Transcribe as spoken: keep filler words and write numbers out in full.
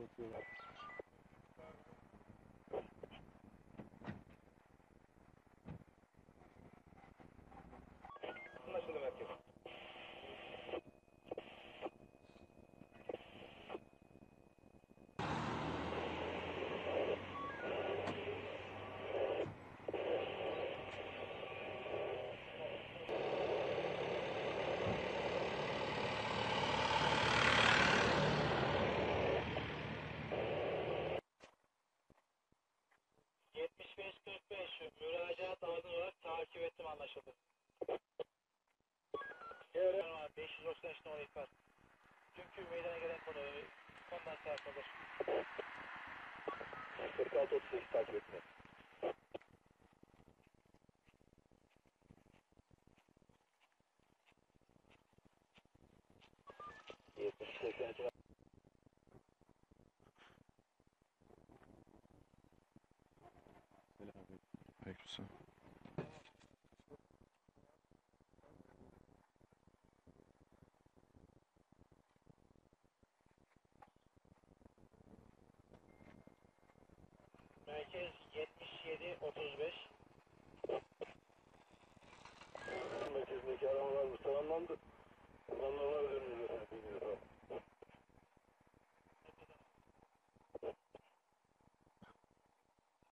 Bekliyorum. Anlaşıldı merkez. yetmiş beş kırk beş müracaat adil olarak takip ettim, anlaşıldı. Evet. beş yüz doksan üç numaralı ihbar. Çünkü meydana gelen konu konudan tartılır. kırk altı otuz sekiz takip etme. yetmiş seksen üç. Aleykümselam. Merkez yetmiş yedi otuz beş. Merkezindeki aramalar tamamlandı. Kullanmalar